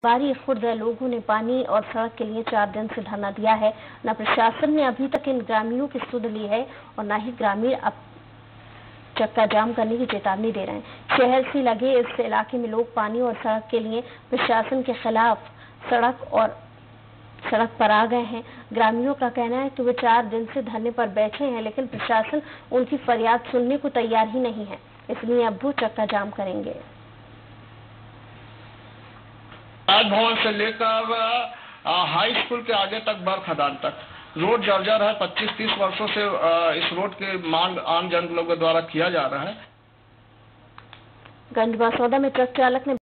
बारी खुर्द लोगों ने पानी और सड़क के लिए 4 दिन से धरना दिया है। न प्रशासन ने अभी तक इन ग्रामीणों की सुध ली है और न ही ग्रामीण अब चक्का जाम करने की चेतावनी दे रहे हैं। शहर से लगे इस इलाके में लोग पानी और सड़क के लिए प्रशासन के खिलाफ सड़क पर आ गए हैं। ग्रामीणों का कहना है कि वे 4 दिन से धरने पर बैठे हैं, लेकिन प्रशासन उनकी फरियाद सुनने को तैयार ही नहीं है, इसलिए अब वो चक्का जाम करेंगे। राजभवन से लेकर हाई स्कूल के आगे तक बर खदान तक रोड जर्जर है। 25-30 वर्षों से इस रोड की मांग आम जन लोगों के द्वारा किया जा रहा है। गंज बासौदा में ट्रक चालक ने